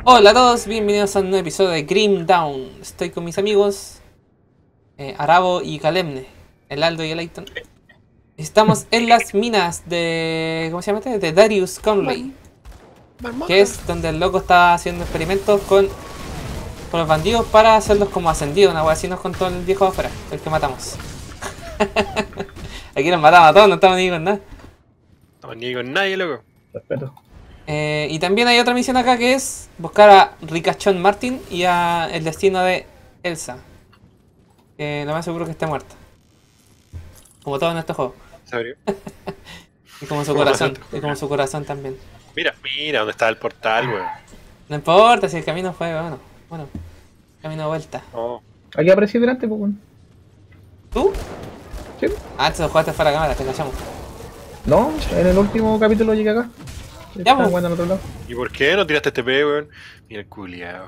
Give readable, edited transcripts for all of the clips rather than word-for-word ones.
Hola a todos, bienvenidos a un nuevo episodio de Grim Dawn. Estoy con mis amigos Arabo y Kalemne, el Aldo y el Aiton. Estamos en las minas de... ¿cómo se llama este? De Darius Conley, que Marmota. es donde el loco está haciendo experimentos con los bandidos para hacerlos como ascendidos. Una wea así nos contó el viejo de afuera, el que matamos. Aquí nos matamos a todos, no estamos ni con nada. No, ni con nadie, loco. Respeto. Y también hay otra misión acá que es buscar a Ricachón Martin y a el destino de Elsa. Que lo más seguro que esté muerta. Como todo en este juego. ¿Sabes? Y como su corazón. Y como su corazón también. Mira, mira dónde está el portal, weón. No importa si el camino fue bueno. Camino de vuelta. Oh, Aquí aparecí delante, pues, weón. ¿Tú? Sí. Ah, antes lo jugaste fuera de cámara, te callamos. No, en el último capítulo llegué acá. Ya, Estaba pues. jugando al otro lado. ¿y por qué no tiraste este P, weón? Mira el culiao.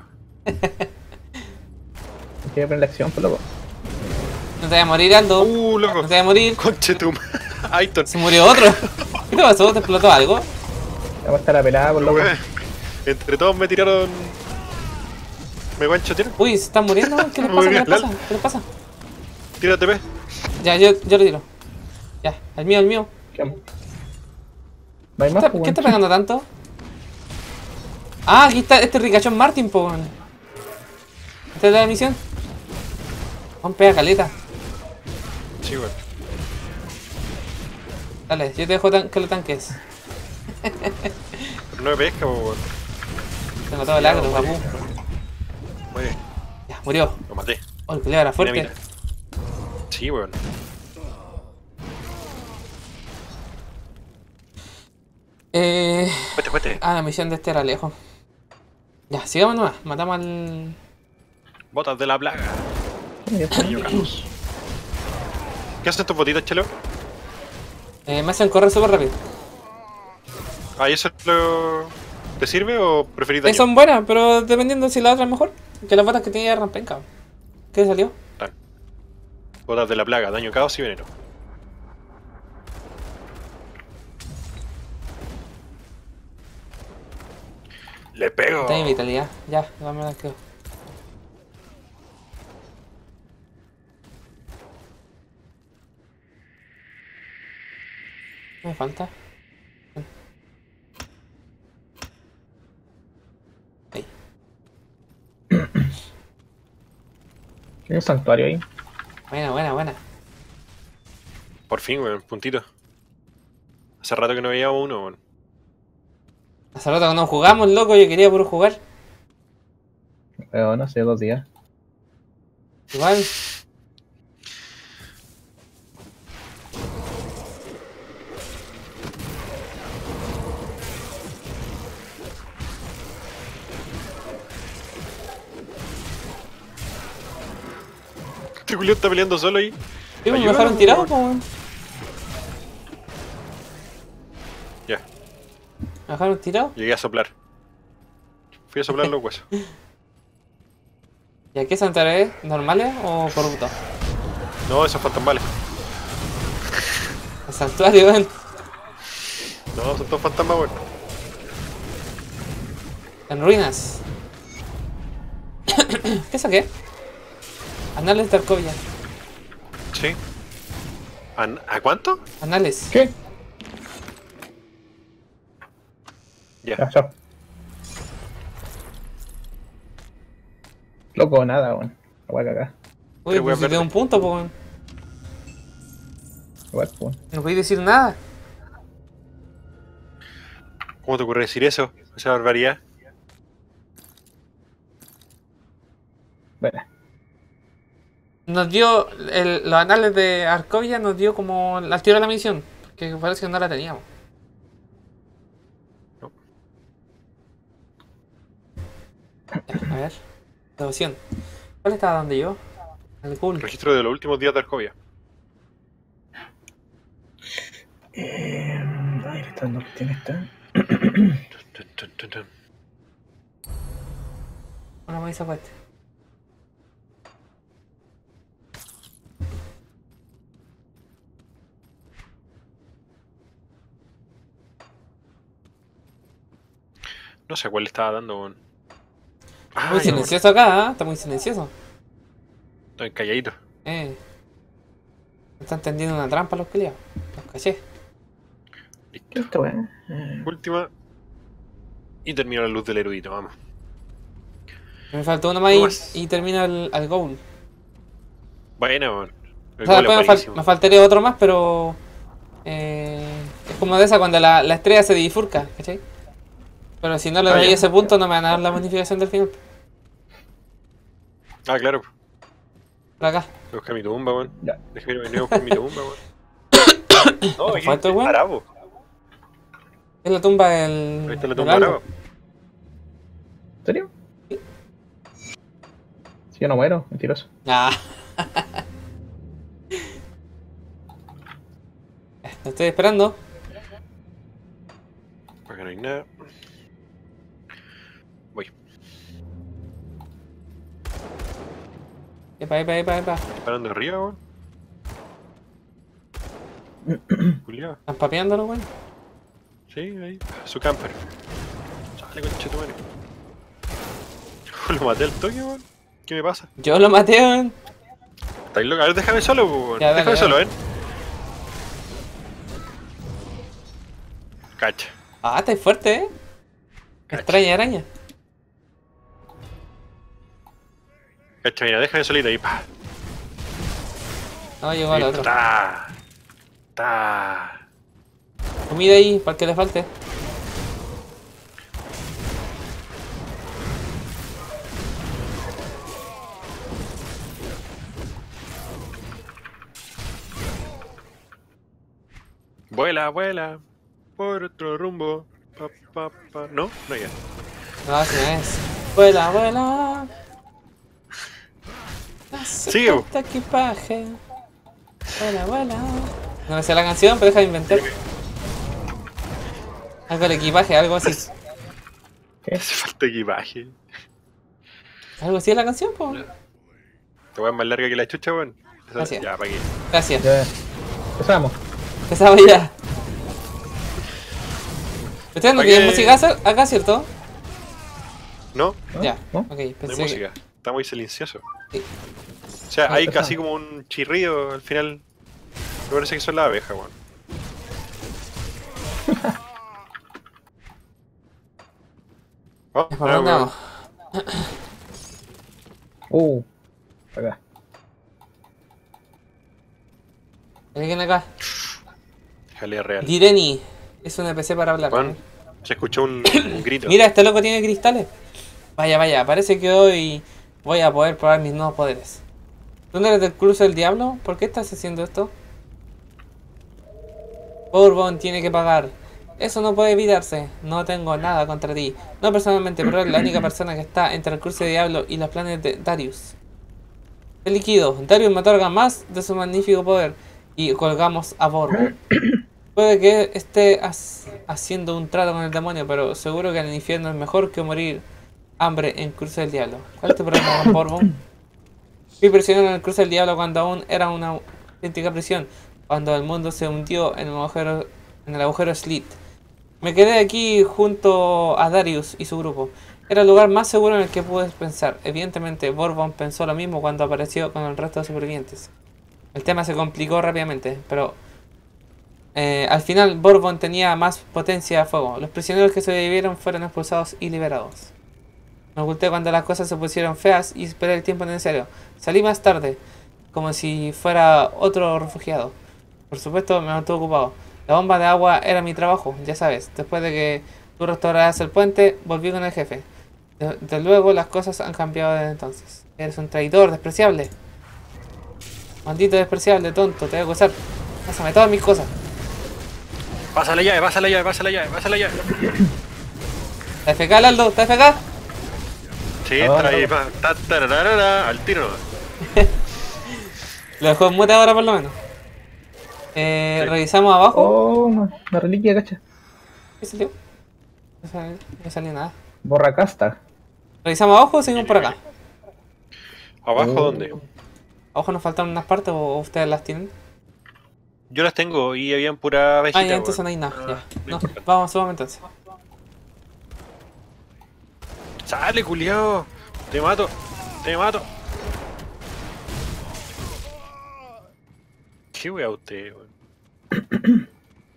Quería aprender la acción, pues, loco. No te vayas a morir, Aldo. No Loco. te vayas a morir. Conchetum. Aiton. Se murió otro. ¿Qué te pasó? ¿Te explotó algo? La va a estar la pelada, pues, loco. Weón. Entre todos me tiraron. ¿Me guancho tira? Uy, se están muriendo. ¿Qué les pasa? ¿Qué les pasa? ¿Qué les pasa? Tírate P. Ya, yo lo tiro. Ya, el mío, el mío. ¿Qué? ¿No hay más, pues, ¿Qué está weón? pegando tanto? Ah, aquí está este Ricachón Martin, po. ¿Esta es la misión? Vamos, pega caleta. Sí, weón. Dale, yo te dejo que lo tanques. Pero no me pesca, weón. Tengo todo el agro, papu. Muere. Ya, murió. Lo maté. Oh, el pelea era Mira, fuerte. mira. Sí, weón. Cueste. La misión de este era lejos. Ya, sigamos nomás. Matamos al... Botas de la plaga. Ya está. Niño Carlos. ¿Qué hacen tus botitas, chelo? me hacen correr súper rápido. ¿Ah, y eso te sirve o preferís daño? Son buenas, pero dependiendo si la otra es mejor. Que las botas que tenía eran penca. ¿Qué salió? Botas de la plaga, daño, caos y veneno. ¡Le pego! Tengo vitalidad. Ya, no me las quedo. ¿Qué me falta? Ahí. Hay un santuario ahí. Buena. Por fin, weón, puntito. Hace rato que no veíamos uno, weón. Hace rato que no jugamos, loco. Yo quería puro jugar. Pero no sé, 2 días. Igual. Este Julio está peleando solo ahí. Sí, me Ayúdalo, dejaron tirado, weón. po, weón. Ya, Me dejaron tirado. llegué a soplar. Fui a soplar los huesos. ¿Y a qué santuario es? ¿Normales o corruptos? No, esos fantasmales. El santuario, weón. No, son todos fantasmas, weón. En ruinas. ¿Qué saqué? Anales de Arcovia. Sí. ¿A cuánto? Anales. ¿Qué? Ya. Ya, chao. Loco, nada, weón. La voy a cagar. Uy, Pero, pues weón, si te verde. un punto, po, weón. Igual, pues, weón. No podéis decir nada. ¿Cómo te ocurre decir eso? Esa barbaridad. Bueno, Nos dio los anales de Arcovia, nos dio como al tiro de la misión. Que parece que no la teníamos. No. Ya, a ver. Devoción. ¿Cuál estaba donde yo? El cool. Registro de los últimos días de Arcovia. Ay, esta no tiene esta. Tun. Una más esa parte. No sé a cuál le estaba dando, weón. Está muy silencioso acá, ¿eh? Está muy silencioso. Estoy calladito. Están tendiendo una trampa los peleados. Los caché. ¿Qué es esta weá? Última. Y termino la luz del erudito, vamos. Me faltó uno más No y, más. y termino el goal. Buena, weón. El O sea, gol es después buenísimo. me faltaría otro más, pero... es como de esa cuando la estrella se bifurca, ¿cachai? Pero si no le Ah, doy ya. ese punto no me van a dar la bonificación del final. Ah, claro. Por acá. Voy a buscar mi tumba, weón. Ya. Déjame venir a buscar mi tumba, weón. No, aquí ¿Falta, weón? Arabo. Es la tumba del... Ahí está la del tumba Aldo. Arabo. ¿En serio? Si yo no muero, mentiroso. Ah. Lo estoy esperando. Acá no hay nada. Voy. Epa. Disparando arriba, weón. Juliado. Están papeándolo, weón. Sí, ahí. Su camper. Sale, concha tu madre. Lo maté al toque, weón. ¿Qué me pasa? Yo lo maté, weón. ¿Estáis loco? A ver, déjame solo, weón. Ya, dale, Déjame solo, dale. ven. Cacha. Ah, estáis fuerte, Cacha. Extraña araña. Cacha, mira, déjame solito ahí. Pa. No, llegó al otro. Ta. Ta. Comida ahí, para el que le falte. Vuela, vuela. Por otro rumbo. Pa, pa, pa. No, no ya. No, así no es. Vuela. Sigue, bo. Este equipaje. Vuela. No me sé la canción, pero deja de inventar. Algo del equipaje, algo así. ¿Qué? Hace falta equipaje. Algo así es la canción, po. Te voy a más larga que la chucha, weón. Esa- Gracias. Ya, pa' qué. Gracias. Ya. Empezamos. Empezamos ya. Ustedes no ¿Para tienen qué? música acá, ¿cierto? ¿No? ¿No? Ya. ¿No? Ok, No hay pensé que... música. Está muy silencioso. Sí. O sea, No, hay empezamos. casi como un chirrido al final. Me parece que son las abejas, weón. Oh, ¿Por ah, dónde weón. vamos? Acá. ¿Hay alguien acá? Jalea real. Direni. Es un NPC para hablar. Weón, se escuchó un grito. Mira, este loco tiene cristales. Vaya, parece que hoy voy a poder probar mis nuevos poderes. ¿Tú no eres del cruce del diablo? ¿Por qué estás haciendo esto? Bourbon tiene que pagar. Eso no puede evitarse. No tengo nada contra ti. No personalmente, pero es la única persona que está entre el cruce del diablo y los planes de Darius. Te liquido. Darius me otorga más de su magnífico poder. Y colgamos a Bourbon. Puede que esté haciendo un trato con el demonio, pero seguro que en el infierno es mejor que morir hambre en Cruce del Diablo. ¿Cuál es tu problema con Bourbon? Fui prisionero en el Cruce del Diablo cuando aún era una auténtica prisión, cuando el mundo se hundió en el agujero Slit. Me quedé aquí junto a Darius y su grupo. Era el lugar más seguro en el que pude pensar. Evidentemente, Bourbon pensó lo mismo cuando apareció con el resto de supervivientes. El tema se complicó rápidamente, pero al final Bourbon tenía más potencia a fuego. Los prisioneros que sobrevivieron fueron expulsados y liberados. Me oculté cuando las cosas se pusieron feas y esperé el tiempo necesario. Salí más tarde, como si fuera otro refugiado. Por supuesto me mantuve ocupado. La bomba de agua era mi trabajo, ya sabes. Después de que tú restauraras el puente, volví con el jefe. Desde luego las cosas han cambiado desde entonces. Eres un traidor, despreciable. Maldito despreciable, tonto, te voy a acusar. Pásame todas mis cosas. Pasa la llave, pasa la llave, pasa la llave, pasa la llave. ¿Está FK, Aldo? ¿Está FK? Sí, Ah, está ahí, no. pa. Ta, tararara, al tiro nomás. Lo dejó en mute ahora por lo menos. Revisamos abajo. Oh, una reliquia, cacha. ¿Qué salió? No salió nada. Borracasta. ¿Revisamos abajo o seguimos por acá? ¿Abajo Oh. dónde? ¿Abajo nos faltan unas partes o ustedes las tienen? Yo las tengo y habían pura abejita. Ah, ya, entonces no weón. hay nada. Ah, Ya. no No, importa. vamos, subamos entonces. Sale, culiao. Te mato. Te mato. ¿Qué wea usted, weón?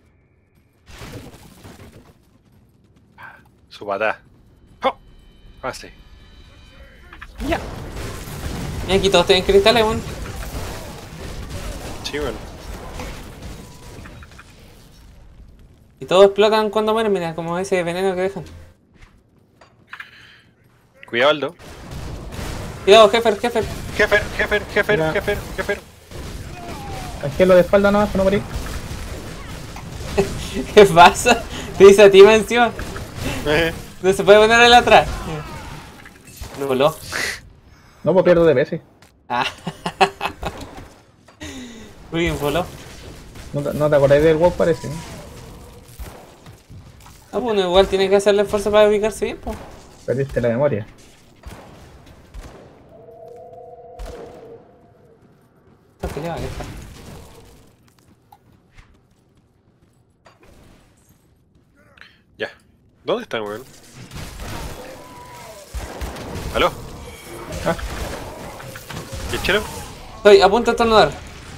Su patá. ¡Oh! Pase. Ya. Y aquí todos tienen cristales, weón. Sí, weón. Y todos explotan cuando mueren, mira, como ese veneno que dejan. Cuidado, Aldo. Cuidado, Jefer, Jefer. Ya. Jefer. Angelo de espalda nomás, para no morir. ¿Qué pasa? Te dice a ti más encima. No se puede poner él atrás. No. Voló. No, pues pierdo DPS. Ah. Muy bien, voló. No te acordáis del WoW, parece, ¿no? Ah, bueno, igual tiene que hacerle esfuerzo para ubicarse bien, pues. Perdiste la memoria. ¿Qué le va a dejar? Ya. ¿Dónde están, weón? ¿Aló? Ah, ¿Y el chelo? Estoy a punto de estornudar.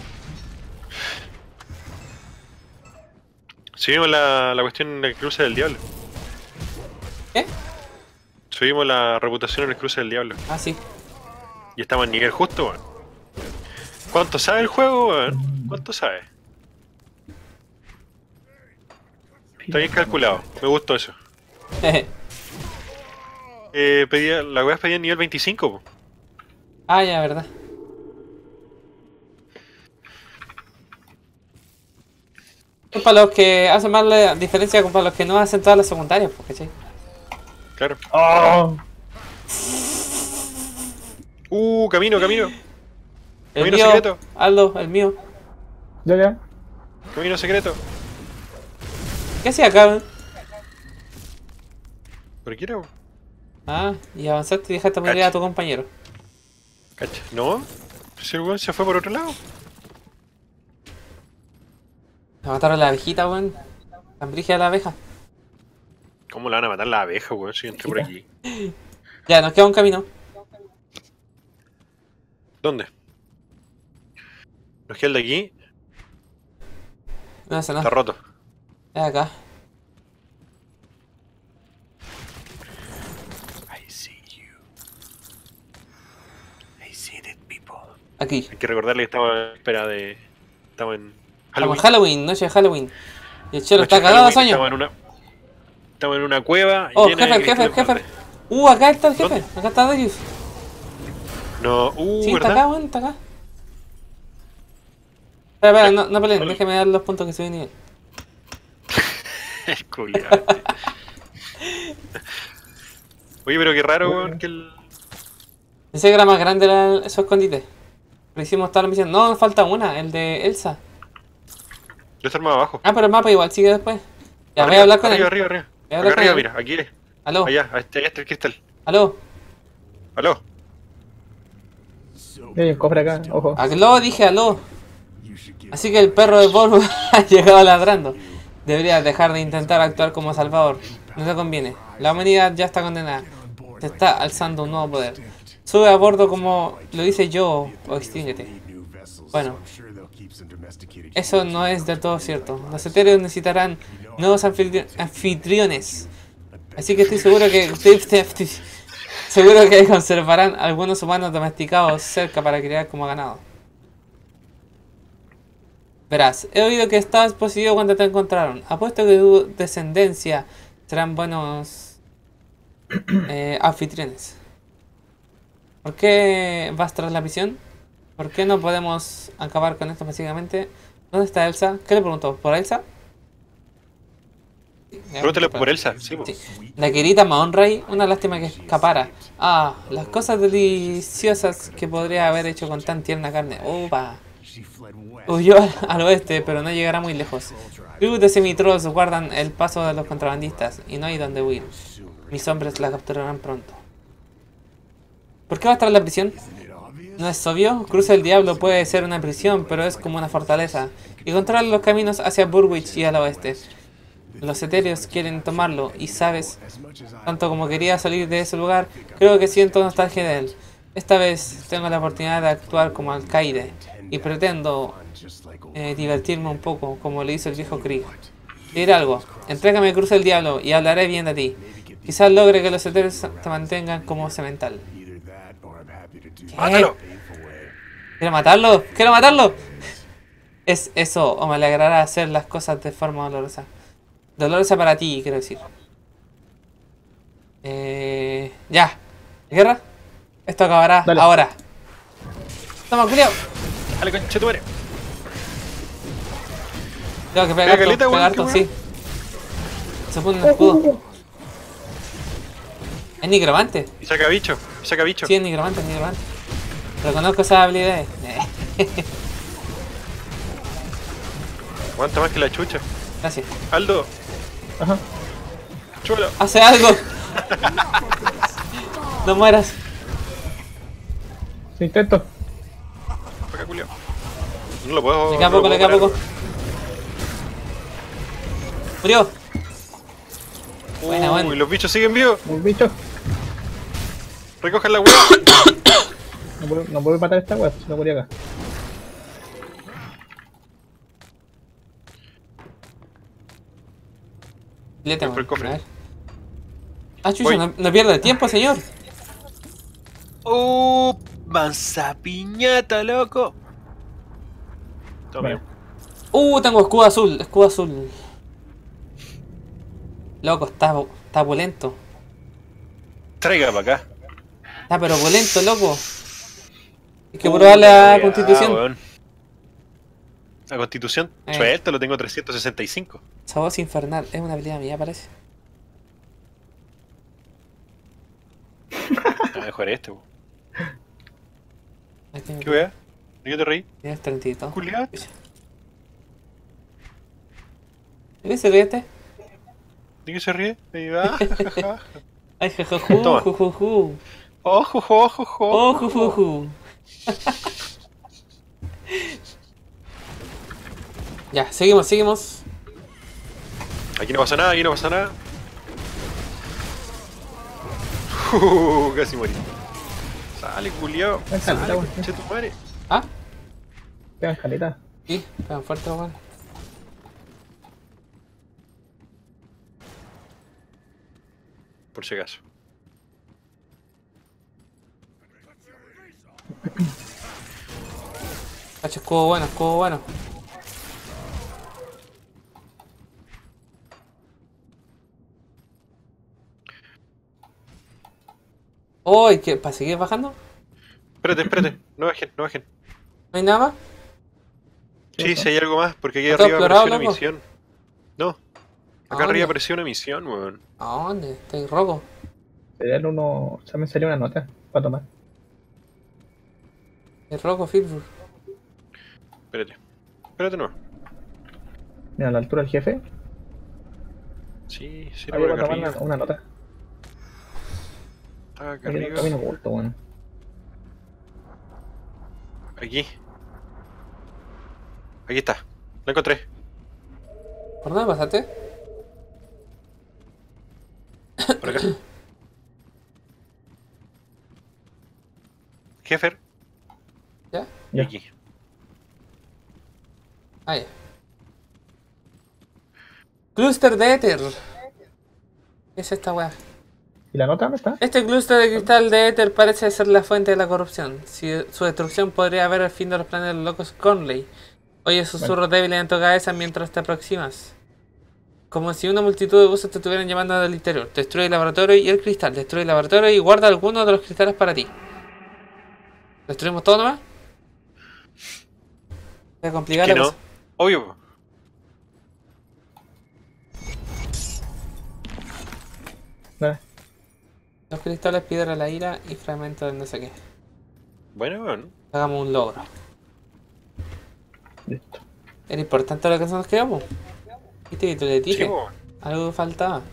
Subimos la cuestión en el cruce del diablo. ¿Qué? Subimos la reputación en el cruce del diablo. Ah, sí. Y estamos en nivel justo, weón. ¿Cuánto sabe el juego, weón? ¿Cuánto sabe? Está bien calculado. Me gustó eso. La weá pedía nivel 25, po. Ah, ya, verdad. Es para los que hacen más la diferencia con para los que no hacen todas las secundarias, pues, ¿cachai? Claro. ¡Oh! Camino. El Camino mío, secreto. Aldo, el mío. Ya. Camino secreto. ¿Qué hacía acá, weón? ¿Por qué era? Ah, y avanzaste y dejaste morir a tu compañero. Cacha. ¿No? Si el weón se fue por otro lado. Me mataron a la abejita, weón. Tan brígida la abeja. ¿Cómo la van a matar la abeja, weón? Si yo entré por aquí. Ya, nos queda un camino. ¿Dónde? Nos queda el de aquí. No, ese no. Está roto. Es acá. I see you. I see dead people. Aquí. Hay que recordarle que estamos en espera de... Estamos en Estamos Halloween. en Halloween, noche de Halloween. Y el chelo Noche está de cagado de Halloween, sueño. Estamos en una cueva Oh, llena de jefe. cristales verdes. Acá está el jefe. ¿Dónde? Acá está Darius. No, Sí, está ¿verdad? acá, weón, está acá. Espera, no peleen, Hola. déjeme dar los puntos que subí de nivel. Culiao. Oye, pero qué raro, weón, que el... Pensé que era más grande su escondite. Pero hicimos toda la misión. No, nos falta una, el de Elsa. Yo estoy más abajo. Ah, pero el mapa igual sigue después. Ya, voy Arriba, a hablar con arriba, él. arriba. Voy a Acá hablar con arriba, él. mira, aquí es. Aló, Allá está el cristal. aló. Aló. Hay un cofre acá, ojo. Aló, dije aló. Así que el perro de Volvo ha llegado ladrando. Deberías dejar de intentar actuar como Salvador. No te conviene. La humanidad ya está condenada. Se está alzando un nuevo poder. Sube a bordo como lo hice yo o extínguete. Bueno, eso no es del todo cierto. Los etéreos necesitarán nuevos anfitriones. Así que estoy seguro que... seguro que conservarán algunos humanos domesticados cerca para criar como ganado. Verás, he oído que estabas poseído cuando te encontraron. Apuesto que tu descendencia serán buenos anfitriones. ¿Por qué vas tras la misión? ¿Por qué no podemos acabar con esto básicamente? ¿Dónde está Elsa? ¿Qué le preguntó? ¿Por Elsa? Pregúntale por Elsa, sí, po. Sí. La querida Maonray, una lástima que escapara. Ah, las cosas deliciosas que podría haber hecho con tan tierna carne. Upa. Huyó al oeste, pero no llegará muy lejos. Tribus de semitrolls guardan el paso de los contrabandistas y no hay donde huir. Mis hombres la capturarán pronto. ¿Por qué va a estar en la prisión? ¿No es obvio? Cruce del Diablo puede ser una prisión, pero es como una fortaleza. Y controla los caminos hacia Burwich y al oeste. Los etéreos quieren tomarlo y sabes, tanto como quería salir de ese lugar, creo que siento nostalgia de él. Esta vez tengo la oportunidad de actuar como alcaide y pretendo divertirme un poco, como le hizo el viejo Krieg. Diré algo, entrégame Cruz del Diablo y hablaré bien de ti. Quizás logre que los etéreos te mantengan como semental. ¿Qué? ¡Mátalo! ¿Quiero matarlo? ¡Quiero matarlo! Es eso, o me alegrará hacer las cosas de forma dolorosa. Dolorosa para ti, quiero decir. Ya. ¿Guerra? Esto acabará Dale. ahora. Toma, culiao. Dale, concha tu madre. Tengo que Pega pegar caleta, harto, weón, pegar qué harto, weón. sí. Se pone un escudo. Es nigromante. Y saca bicho, y saca bicho. Sí, es nigromante, es nigromante. Reconozco esas habilidades. Aguanta más que la chucha. Gracias. Aldo, Ajá. chúbalo. ¡Hace algo! No mueras. Sí, intento. Acá, culiao. No lo puedo. Le queda no lo poco, le puedo queda parar. poco. Murió. Buena, Uy, buena. los bichos siguen vivos. Un bicho. Recojan la weá. No puedo matar a esta wea, si no moría acá. Filete, Voy por el cofre. a ver. Ah, chucha, Voy. no pierde tiempo, señor. Mansa piñata, loco. Todo Bueno. bien. Tengo escudo azul, escudo azul. Loco, está pulento. Traiga para acá. Está pero pulento, loco. Hay que probar la weá, constitución. weón. La constitución, suelta, lo tengo 365. Esa voz infernal es una habilidad mía, parece. Mejor este, weón. Ahí tengo ¿Qué weá? ¿De qué te reí? Tienes 32. Culiao. ¿De qué se ríe este? ¿De qué se ríe? Ahí va. Ay, jajajú, Toma. jujujú. Ojo, ojo, ojo. Oh, jujujú. Ya, seguimos. Aquí no pasa nada, aquí no pasa nada. Casi morí. Sale, culiao. Caleta, Sale, weón. conche tu madre. Ah, Pegan caleta. sí, pegan fuerte, weón. Por si acaso. Cacho, escudo bueno, escudo bueno. Oh, ¿y qué? ¿Para seguir bajando? Espérate. No bajen, no bajen. ¿No hay nada más? Sí, si hay algo más, porque aquí ¿No está arriba explorado, apareció una loco? misión. No. ¿A Acá dónde? arriba apareció una misión, weón. ¿A dónde? Estoy rojo. Sería el uno. O sea, me salió una nota para tomar. El rojo, Pittsburgh. Espérate no. Mira, a la altura del jefe. Sí, Había por para acá tomar arriba. una nota. Acá Aquí en el arriba. camino oculto, bueno. Aquí. Aquí está. Lo encontré. ¿Por dónde pasaste? Por acá. Jefer. ¿Ya? Y Ya. aquí. Ah, ya. Clúster de éter. ¿Qué es esta weá? ¿Y la nota dónde está? Este clúster de cristal de éter parece ser la fuente de la corrupción. Su destrucción podría haber el fin de los planes de los locos Conley. Oye susurros débiles en tu cabeza mientras te aproximas. Como si una multitud de voces te estuvieran llamando del interior. Destruye el laboratorio y el cristal. Destruye el laboratorio y guarda algunos de los cristales para ti. ¿Destruimos todo nomás? Voy a complicar Que la no. cosa. Obvio. Po. Dale. Los cristales, piedra la ira y fragmento del no sé qué. Bueno, bueno. Hagamos un logro. Listo. Era importante lo que nos quedamos. ¿Viste que te le dije? Sí, po. Algo faltaba.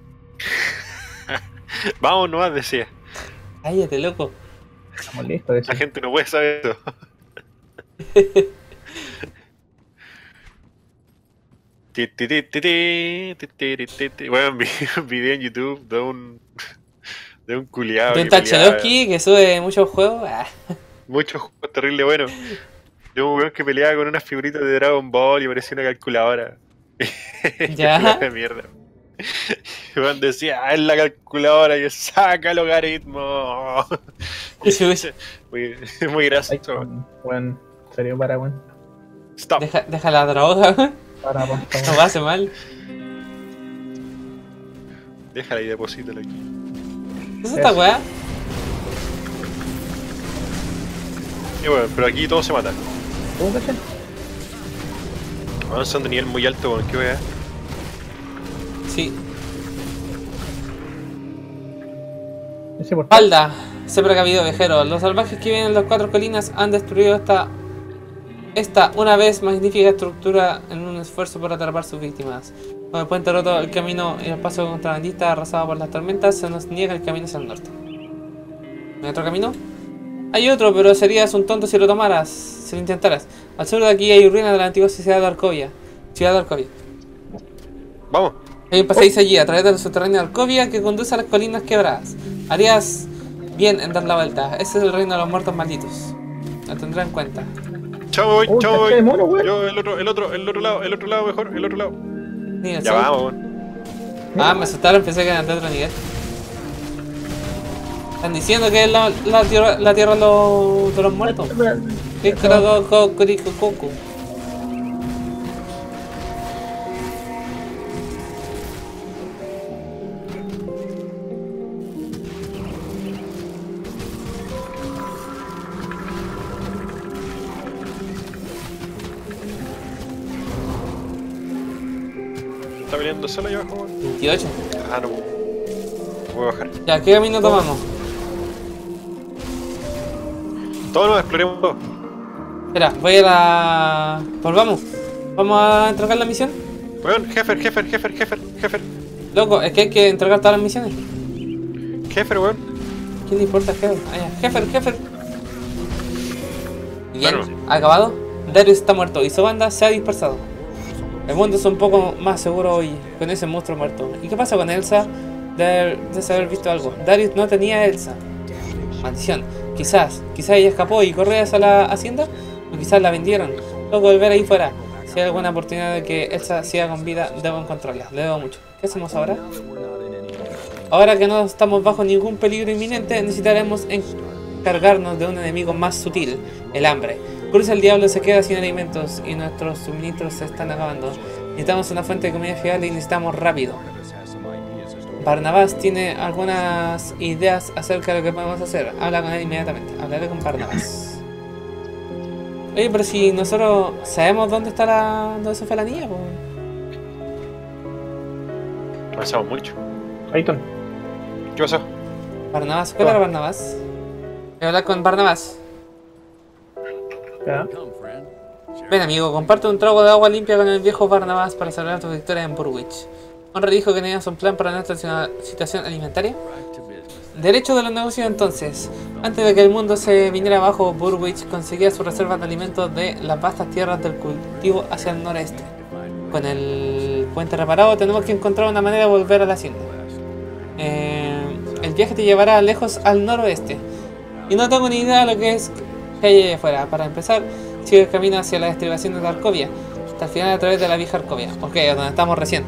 Vamos nomás, decía. Cállate, loco. Estamos listos. La gente no puede saber esto. Bueno, vi un video en YouTube de un culiado De un que peleaba. Tacheloski que sube muchos juegos. Ah, Muchos juegos terribles buenos. De un weón que peleaba con unas figuritas de Dragon Ball y parecía una calculadora. Ya. De mierda. Y weón decía, es la calculadora y saca logaritmo. Muy, muy Ay, gracioso. weón. Serio para, weón. Stop. deja la droga, weón. Para, por No favor. va a hacer mal. Déjala y deposítala aquí. ¿Qué es esta weá? Y bueno, pero aquí todos se matan. ¿Cómo caché? Weón, son de nivel muy alto, weón. ¿Qué wea? Sí. Ese por Falda. Sé precavido, viajero. Los salvajes que viven en las 4 colinas han destruido esta una vez magnífica estructura en un esfuerzo por atrapar sus víctimas. Con el puente roto, el camino y el paso contrabandista arrasado por las tormentas, se nos niega el camino hacia el norte. ¿No hay otro camino? Hay otro, pero serías un tonto si lo tomaras, si lo intentaras. Al sur de aquí hay ruinas de la antigua ciudad de Arkovia. Vamos. Hay un pasadís allí, a través del subterráneo de Arkovia, que conduce a las colinas quebradas. Harías bien en dar la vuelta. Ese es el reino de los muertos malditos. Lo tendré en cuenta. Chao, voy, chao, caché de voy. mono, weón. Yo, el otro lado mejor, el otro lado. Ni el Ya sol. vamos, weón. Ah, me asustaron, pensé que eran de otro nivel. Están diciendo que es la tierra de los muertos. Coco. ¿Está peleando solo allá abajo, weón? 28. Ah, no. No puedo bajar. Ya, ¿qué camino tomamos? Todos nos exploremos todo. Espera, voy a la... Volvamos. ¿Vamos a entregar la misión? Weón, jefer. Loco, es que hay que entregar todas las misiones. Jefer, weón. ¿Quién le importa, jefe? Ah, ya. Jefe. Bien, Bueno. acabado. Darius está muerto y su banda se ha dispersado. El mundo es un poco más seguro hoy con ese monstruo muerto. ¿Y qué pasa con Elsa? De haber visto algo. Darius no tenía a Elsa. Maldición. Quizás ella escapó y corrió hacia la hacienda. O quizás la vendieron. Luego volver ahí fuera. Si hay alguna oportunidad de que Elsa siga con vida, debo encontrarla. Le debo mucho. ¿Qué hacemos ahora? Ahora que no estamos bajo ningún peligro inminente, necesitaremos encargarnos de un enemigo más sutil, el hambre. Cruz el diablo se queda sin alimentos y nuestros suministros se están acabando. Necesitamos una fuente de comida fiable y necesitamos rápido. Barnabás tiene algunas ideas acerca de lo que podemos hacer. Habla con él inmediatamente. Hablaré con Barnabás. Oye, pero si nosotros sabemos dónde está dónde se fue la niña, pues. Avanzamos mucho. Ayton. ¿Qué pasó? Barnabás, ¿cuál era Barnabás? Voy a hablar con Barnabás. Ya. Ven amigo, comparte un trago de agua limpia con el viejo Barnabás para celebrar tu victoria en Burwich. Honra dijo que teníamos un plan para nuestra situación alimentaria. Derecho de los negocios entonces. Antes de que el mundo se viniera abajo, Burwich conseguía sus reservas de alimentos de las vastas tierras del cultivo hacia el noreste. Con el puente reparado tenemos que encontrar una manera de volver a la hacienda. El viaje te llevará lejos al noroeste. Y no tengo ni idea de lo que es que hay allá afuera. Para empezar, sigue el camino hacia las estribaciones de Arkovia, hasta el final a través de la vieja Arkovia. Ok, donde estamos recién.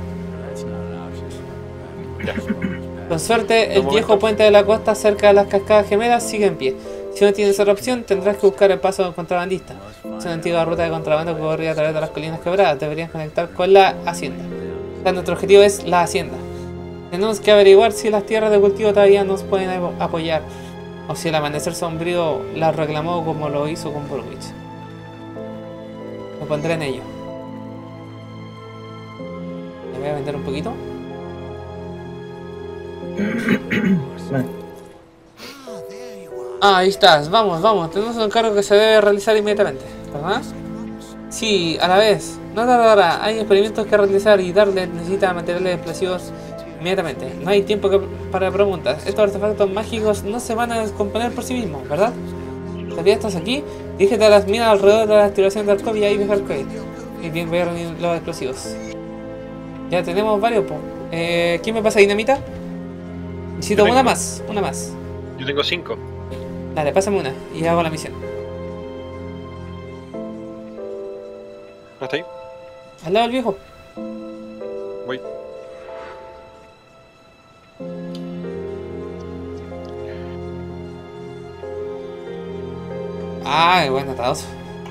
Con suerte, el viejo puente de la costa cerca de las cascadas gemelas sigue en pie. Si no tienes otra opción, tendrás que buscar el paso del contrabandista. Es una antigua ruta de contrabando que corría a través de las colinas quebradas. Deberías conectar con la hacienda. O sea, nuestro objetivo es la hacienda. Tenemos que averiguar si las tierras de cultivo todavía nos pueden apoyar, o si el amanecer sombrío las reclamó como lo hizo con Burwich. Me pondré en ello. Le voy a vender un poquito. Ah, ahí estás, vamos, tenemos un encargo que se debe realizar inmediatamente, ¿verdad? Sí, a la vez, no tardará, hay experimentos que realizar y Darlet necesita materiales explosivos inmediatamente. No hay tiempo para preguntas, estos artefactos mágicos no se van a descomponer por sí mismos, ¿verdad? ¿Todavía estás aquí? Dirígete a las minas alrededor de la activación de Arkovia y dejar Arkovia. Y bien, voy a reunir los explosivos. Ya tenemos varios, po. ¿Quién me pasa dinamita? Necesito Yo una tengo. más, una más. Yo tengo 5. Dale, pásame una y hago la misión. ¿No está ahí? Al lado del viejo. Voy. Ay, bueno, atadoso.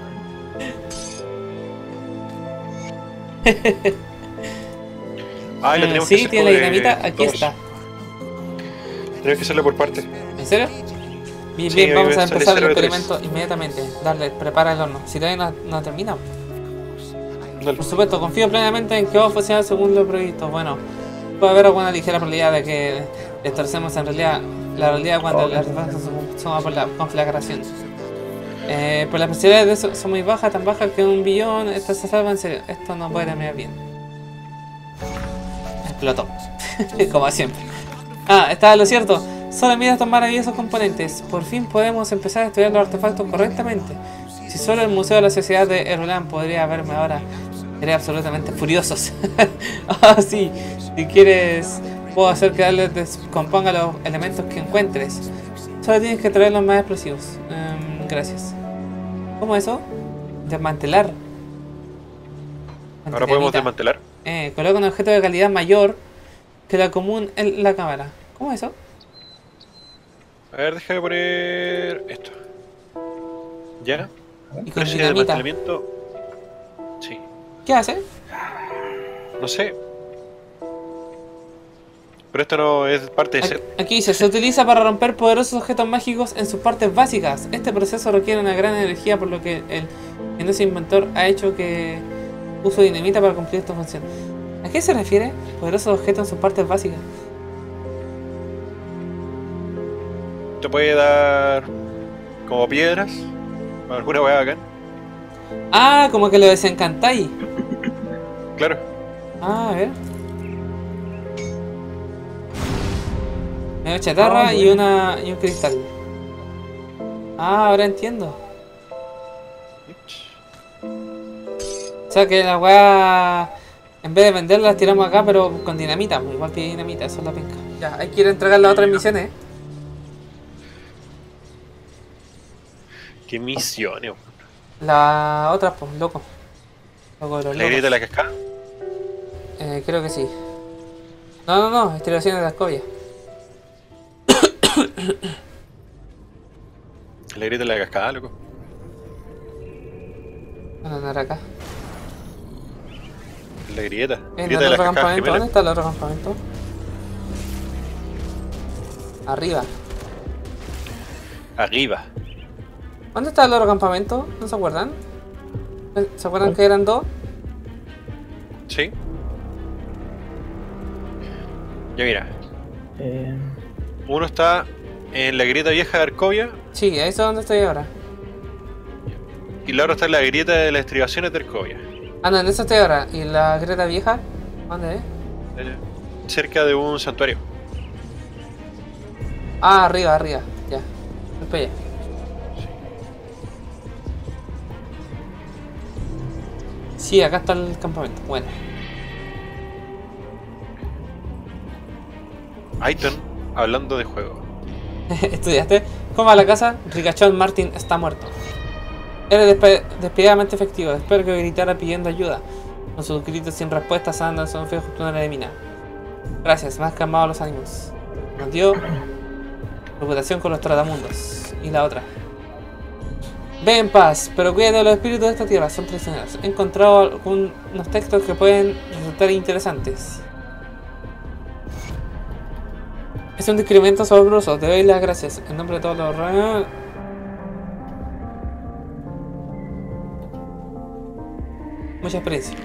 Ah, lo tenemos que Sí, hacer tiene la por, dinamita, aquí todos. está. Tenemos que hacerlo por parte. ¿En serio? Bien, Sí, bien, vamos a sale empezar el 0 de 3. experimento inmediatamente. Dale, prepara el horno. Si todavía no termina. Dale. Por supuesto, confío plenamente en que va a funcionar según lo previsto. Bueno, puede haber alguna ligera probabilidad de que distorcemos en realidad la realidad cuando las artefactos son por la conflagración. Pues las posibilidades de eso son muy bajas, tan bajas que 1 billón. Esto se salva en serio. Esto no puede terminar bien. Explotó. Como siempre. Ah, estaba lo cierto. Solo mira estos maravillosos componentes. Por fin podemos empezar a estudiar los artefactos correctamente. Si solo el Museo de la Sociedad de Erulan podría verme ahora, sería absolutamente furiosos. Ah, sí. Si quieres, puedo hacer que Dale descomponga los elementos que encuentres. Solo tienes que traer los más explosivos. Gracias. ¿Cómo eso? Desmantelar. Ahora podemos Dinamita. desmantelar. Coloca un objeto de calidad mayor que la común en la cámara. ¿Cómo eso? A ver, déjame poner esto. ¿Ya? Y con Precio de dinamita. desmantelamiento. Sí. ¿Qué hace? No sé. Pero esto no es parte de set. Aquí dice, se utiliza para romper poderosos objetos mágicos en sus partes básicas. Este proceso requiere una gran energía, por lo que el ese inventor ha hecho que uso dinamita para cumplir esta función. ¿A qué se refiere? Poderosos objetos en sus partes básicas. Te puede dar como piedras. O alguna hueá bacán. Ah, como que lo desencantáis. Claro. Ah, a ver. Medio chatarra Ah, y bueno. un cristal. Ah, ahora entiendo. O sea que la weá, en vez de venderla, las tiramos acá, pero con dinamita. Igual que dinamita, eso es la pinca. Ya, hay que ir a entregar las otras misiones. Qué misiones, weón. Las otras, pues, loco. Loco de los La grieta de locos. la cascada. Creo que sí. No, estiraciones de la escobia. La grieta de la cascada, loco. No era acá. La grieta. ¿En Grieta el de la otro cascada campamento? ¿Dónde gemela. está el otro campamento? Arriba. Arriba. ¿Dónde está el otro campamento? ¿No se acuerdan? ¿Se acuerdan que eran dos? Sí. Ya mira. Uno está en la grieta vieja de Arcovia Sí, ahí es donde estoy ahora. y la otra está en la grieta de las estribaciones de Arcovia. Ah, no, en esa estoy ahora. ¿Y la grieta vieja? ¿Dónde es? Cerca de un santuario. Ah, arriba. Ya. Espera. Sí, acá está el campamento. Bueno. Aiton, hablando de juego. ¿Estudiaste? ¿Cómo va la casa? Ricachón Martin está muerto. Eres despiadadamente efectivo. Espero que gritara pidiendo ayuda. Con sus gritos sin respuesta, Sandra son fijos túneles de mina. Gracias, me has calmado los ánimos. Nos dio reputación con los tratamundos. Y la otra. Ve en paz, pero cuídate de los espíritus de esta tierra, son traicioneros. He encontrado unos textos que pueden resultar interesantes. Es un descubrimiento asombroso, te doy las gracias. En nombre de todos los... Mucha experiencia.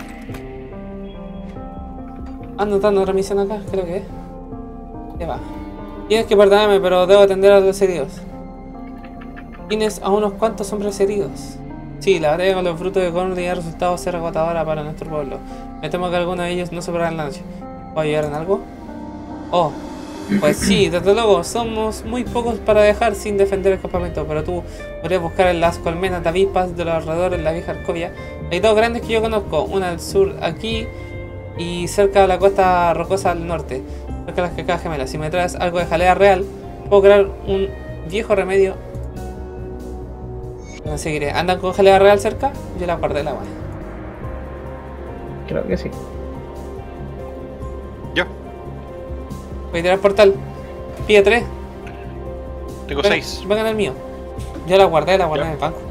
Ando dando otra misión acá, creo que es. Ya va. Tienes que perdonarme, pero debo atender a los heridos. Tienes a unos cuantos hombres heridos. Sí, la batalla con los frutos de Corny ha resultado ser agotadora para nuestro pueblo. Me temo que algunos de ellos no superarán la noche. ¿Puedo ayudar en algo? Oh, pues sí, desde luego, somos muy pocos para dejar sin defender el campamento, pero tú podrías buscar en las colmenas de avispas de los alrededores de la vieja Arcovia. Hay dos grandes que yo conozco, una al sur aquí y cerca de la costa rocosa al norte, cerca de las cascadas gemelas. Si me traes algo de jalea real, puedo crear un viejo remedio. No seguiré. ¿Andan con jalea real cerca? Yo la guardé la agua. Creo que sí. Yo, Voy a tirar portal. Pide 3. tengo 6. Vengan el mío. Yo la guardé en el banco.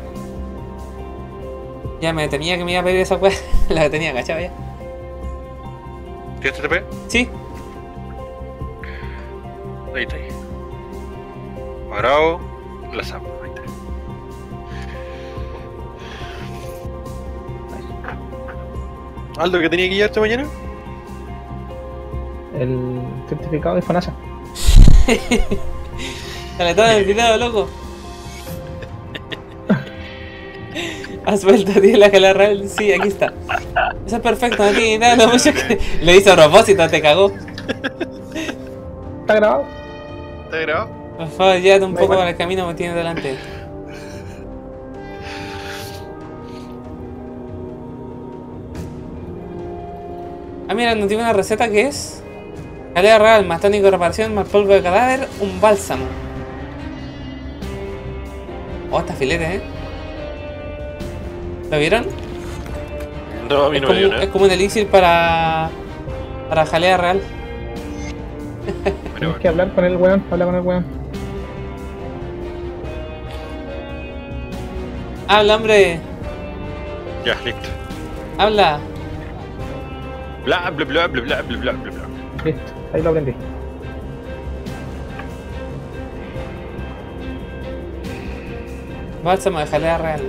Ya me temía que me iba a pedir esa weá. La tenía cachada ya. ¿Tienes TP? Sí. Ahí está. Ahí. Bravo, la sapo. Ahí está. Aldo, ¿qué tenía que llevarte mañana? El certificado de FONASA. Dale todo el video, loco. ¿Has vuelto, tío, la jalea real? Sí, aquí está. Eso es perfecto, no tiene nada mucho que... Lo hizo a propósito, te cagó. ¿Está grabado? ¿Está grabado? Por favor, llévate un Da poco igual. para el camino, me tienes delante. Ah, mira, nos tiene una receta que es... Jalea real, más tónico de reparación, más polvo de cadáver, un bálsamo. Oh, está filete, ¿Lo vieron? No, a mí no me dio Es nada. como un elixir para jalea real. Tienes que hablar con el weón. Habla con el weón. Habla, hombre. Ya, listo. Habla. Bla, bla, bla, bla, bla, bla, bla, bla, bla. Listo. Ahí lo aprendí. Bálsamo de jalea real.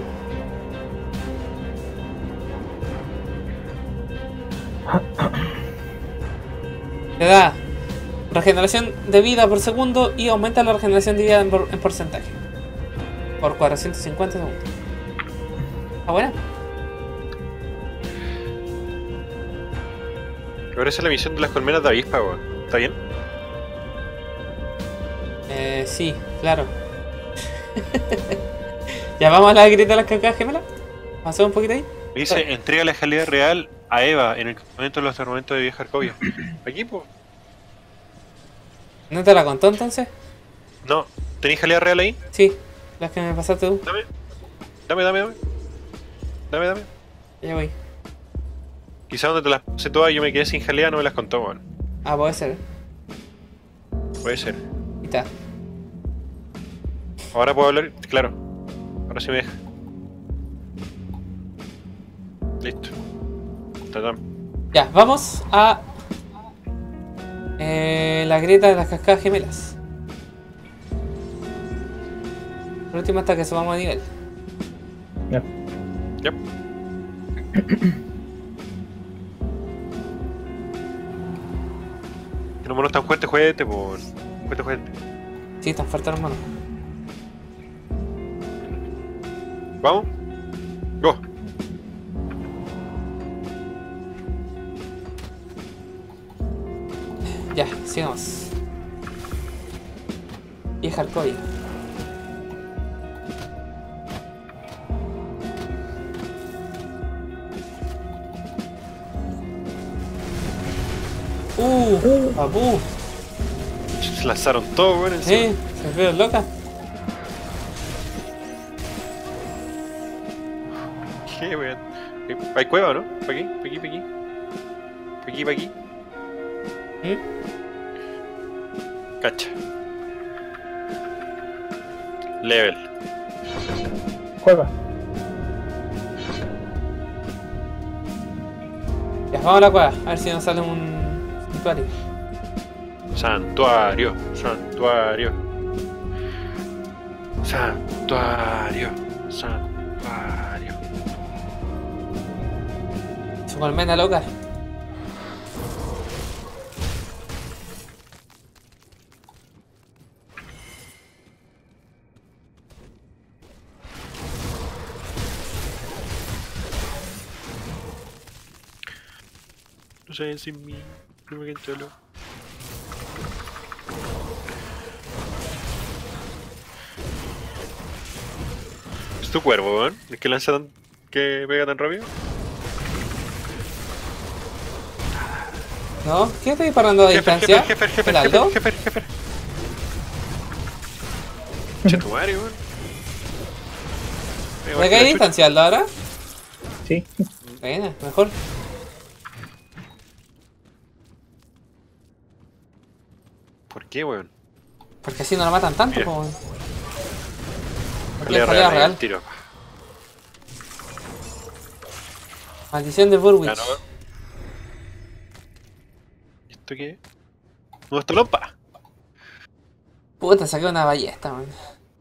Te da regeneración de vida por segundo y aumenta la regeneración de vida en porcentaje. Por 450 segundos. ¿Está buena? Ahora esa es la misión de las colmenas de avispa, weón. ¿Está bien? Sí, claro. ¿Ya vamos a la grieta de las cascadas gemelas? ¿Avanzamos un poquito ahí? Dice, entrega la jalea real a Eva en el campamento de los armamentos de Vieja Arcovia. Aquí, po. ¿No te la contó entonces? No. ¿Tenéis jalea real ahí? Sí, las que me pasaste tú. Dame. Dame. Dame. Ya voy. Quizá donde te las puse todas y yo me quedé sin jalea, no me las contó, weón. Ah, puede ser. Puede ser. Ahí está. Ahora puedo hablar, claro. Ahora sí me deja. Listo. Tatam. Ya, vamos a la grieta de las cascadas gemelas. Por último hasta que subamos a nivel. Ya. Yep. Que los monos tan fuertes, juguete, por. Juguete. Sí, están fuertes hermano. Vamos. Go. Ya, sigamos. Vieja Arcovia. Papu. Se lanzaron todo, weón, encima. Sí, se veo loca. ¿Qué, weón? ¿Hay cueva, no? ¿Pa' aquí? ¿Pa' aquí? ¿Pa' aquí? ¿Pa' aquí? ¿Pa' aquí? ¿Mm? Cacha. Level. Cueva. Ya, vamos a la cueva, a ver si nos sale un santuario. Santuario. Santuario. Santuario. Santuario. Su colmena loca. No se ven sin mí. No me queden solo. ¿Es tu cuervo, weón? ¿Es que lanza tan... que pega tan rápido? ¿No? ¿Qué está disparando a distancia? ¿El Aldo? Jefer. Che tu madre, weón. ¿De qué hay distancia, Aldo, ahora? Sí. Buena, mejor. ¿Por qué, weón? Porque así no lo matan tanto, Mira. como. Porque Pelea es pelea real, real. tiro. Maldición de Burwich. Ganó. ¿Y esto qué? Nuestra lompa. Puta, saqué una ballesta, man.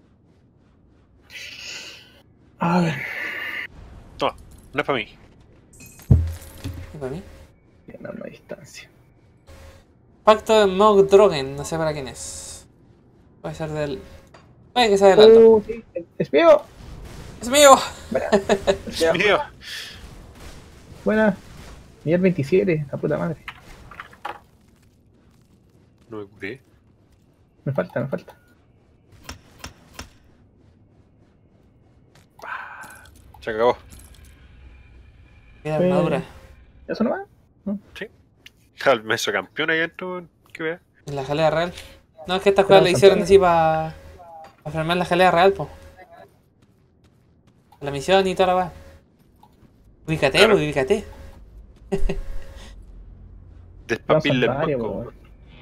A ver. Toma, no es para mí. ¿Y para mí? Ganando a distancia. Pacto de Mogdrogen, no sé para quién es. Puede ser del. Puede que sea del Aldo. Sí. ¡Es mío! ¡Es mío! Buena. Es Dios mío. mío. Buena. Nivel 27, la puta madre. No me curé. Me falta. Se acabó. Mira, armadura. ¿Eso no va? ¿No? Sí. El meso campeón ahí adentro, weón. ¿Qué vea? En la jalea real. No, es que estas cosas le hicieron así para frenar la jalea real, po. La misión y toda la weá. Ubícate, Claro. ubícate. Despapile el Santuario, banco. weón.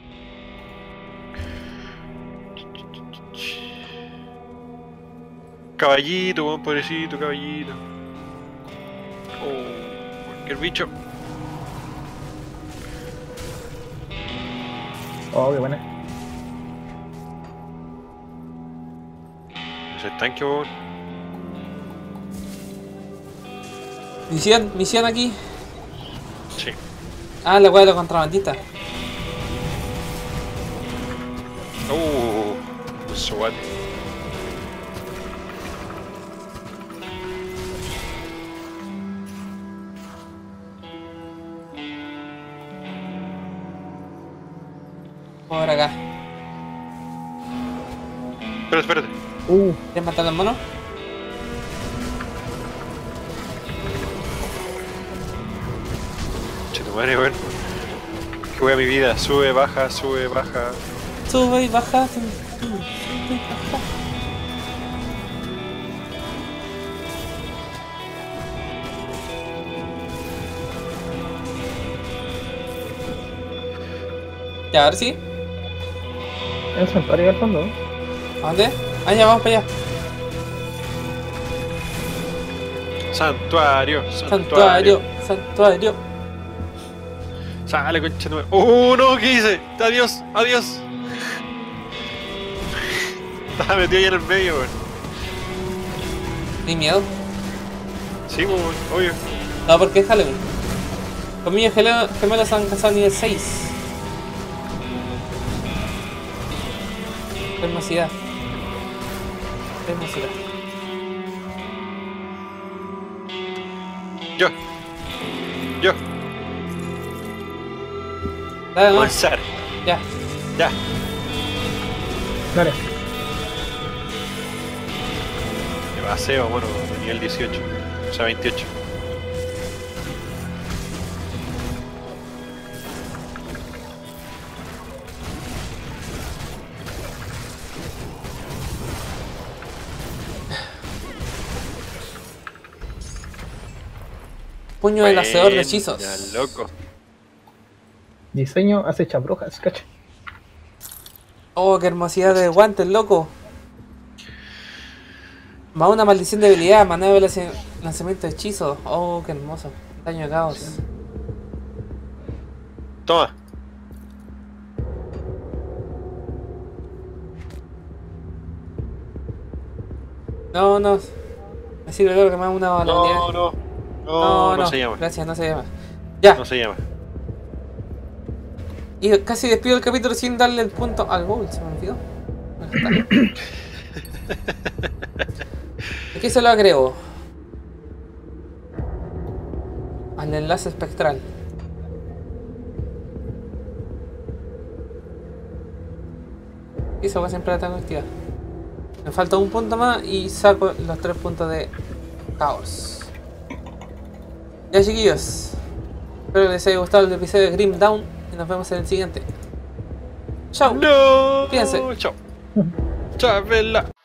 Caballito, weón, pobrecito, caballito. Oh, cualquier bicho. Oh, qué buena. Ese tanque, weón. Misión aquí. Sí. Ah, la weá de los contrabandistas. So what? Por acá. Espérate. ¿Quieres matar al mono? Che, tu madre, weón. Que wea mi vida. Sube, baja, sube, baja. Sube y baja. Sube y baja. Ya, a ver si. Hay un santuario al fondo. ¿A dónde? Allá, vamos para allá. Santuario. Santuario. Sale, concha tu madre. No, ¿qué hice? Adiós. Estaba metido ahí en el medio, weón. Ni miedo. Sí, weón, obvio. No, porque es Halloween. Los niños gemelos han alcanzado nivel 6. Qué hermosidad. Yo. Dale, no. Avanzar. Ya. Dale. Que paseo, bueno, nivel 18. O sea, 28. Puño del hacedor de hechizos. Ya, loco. Diseño acecha brujas, cacha. Oh, qué hermosidad de guantes, loco. Más una maldición de habilidad, manejo de lanzamiento de hechizos. Oh, qué hermoso. Daño de caos. Toma. No. Me sirve de lo que me da una habilidad. No se llama. Gracias, no se llama. Ya. No se llama. Y casi despido el capítulo sin darle el punto al Google, se me olvidó. Aquí se lo agrego al enlace espectral. Y esa va siempre la tengo activa. Me falta un punto más y saco los 3 puntos de caos. Ya, chiquillos, espero que les haya gustado el episodio de Grim Dawn. Y nos vemos en el siguiente. Chao. No. Fíjense. Chao. Chabela.